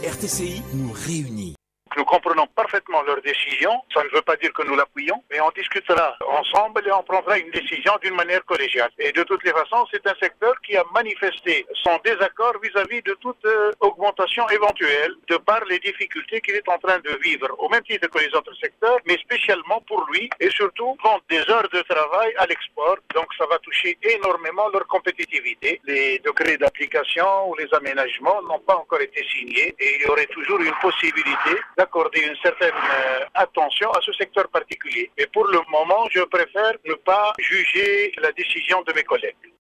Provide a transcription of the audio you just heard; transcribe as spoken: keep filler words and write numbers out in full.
R T C I nous réunit. Nous comprenons parfaitement leurs décisions, ça ne veut pas dire que nous l'appuyons, mais on discutera ensemble et on prendra une décision d'une manière collégiale. Et de toutes les façons, c'est un secteur qui a manifesté son désaccord vis-à-vis de toute euh, augmentation éventuelle de par les difficultés qu'il est en train de vivre, au même titre que les autres secteurs, mais spécialement pour lui et surtout compte des heures de travail à l'export. Donc ça va toucher énormément leur compétitivité. Les décrets d'application ou les aménagements n'ont pas encore été signés et il y aurait toujours une possibilité d'accorder une certaine euh, attention à ce secteur particulier. Et pour le moment, je préfère ne pas juger la décision de mes collègues.